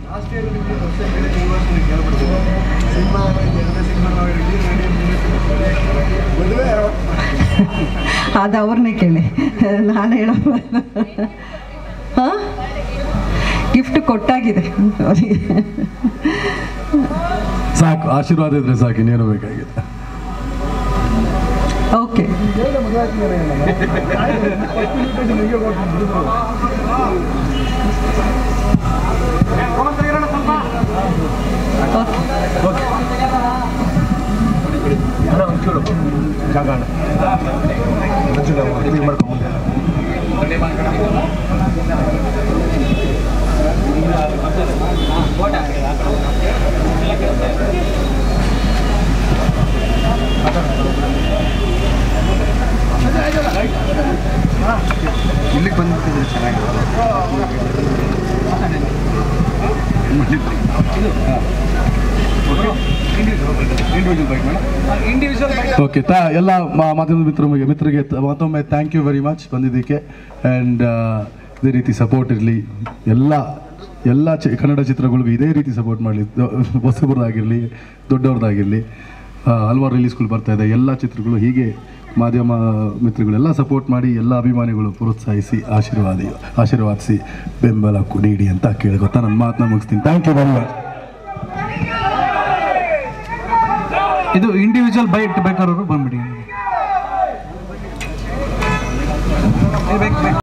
ಅದು ಅವ್ರನ್ನೇ ಕೇಳಿ, ನಾನು ಹೇಳೋ ಹಾಂ ಗಿಫ್ಟ್ ಕೊಟ್ಟಾಗಿದೆ ಅವರಿಗೆ. ಸಾಕು, ಆಶೀರ್ವಾದ ಇದ್ರೆ ಸಾಕು, ಇನ್ನೇನು ಬೇಕಾಗಿದೆ. ಓಕೆ ಇಲ್ಲಿಗೆ ಬಂದಿದ್ರೆ ಓಕೆ, ಎಲ್ಲ ಮಾಧ್ಯಮದ ಮಿತ್ರರಿಗೆ ಮತ್ತೊಮ್ಮೆ ಥ್ಯಾಂಕ್ ಯು ವೆರಿ ಮಚ್ ಬಂದಿದ್ದಕ್ಕೆ. ಆ್ಯಂಡ್ ಇದೇ ರೀತಿ ಸಪೋರ್ಟ್ ಇರಲಿ, ಎಲ್ಲ ಕನ್ನಡ ಚಿತ್ರಗಳಿಗೂ ಇದೇ ರೀತಿ ಸಪೋರ್ಟ್ ಮಾಡಲಿ. ಹೊಸಬ್ರದ್ದಾಗಿರಲಿ, ದೊಡ್ಡವ್ರದ್ದಾಗಿರಲಿ, ಹಲವಾರು ರಿಲೀಸ್ಗಳು ಬರ್ತಾ ಇದೆ. ಎಲ್ಲ ಚಿತ್ರಗಳು ಹೀಗೆ ಮಾಧ್ಯಮ ಮಿತ್ರಗಳೆಲ್ಲ ಸಪೋರ್ಟ್ ಮಾಡಿ, ಎಲ್ಲ ಅಭಿಮಾನಿಗಳು ಪ್ರೋತ್ಸಾಹಿಸಿ, ಆಶೀರ್ವಾದಿಸಿ, ಬೆಂಬಲ ನೀಡಿ ಅಂತ ಕೇಳ್ಕೊತಾ ನನ್ನ ಮಾತನ್ನ ಮುಗಿಸ್ತೀನಿ. Thank you very much. ಇದು ಇಂಡಿವಿಜುವಲ್ ಬೈಟ್ ಬೇಕಾದವರು ಬಂದ್ಬಿಡಿ.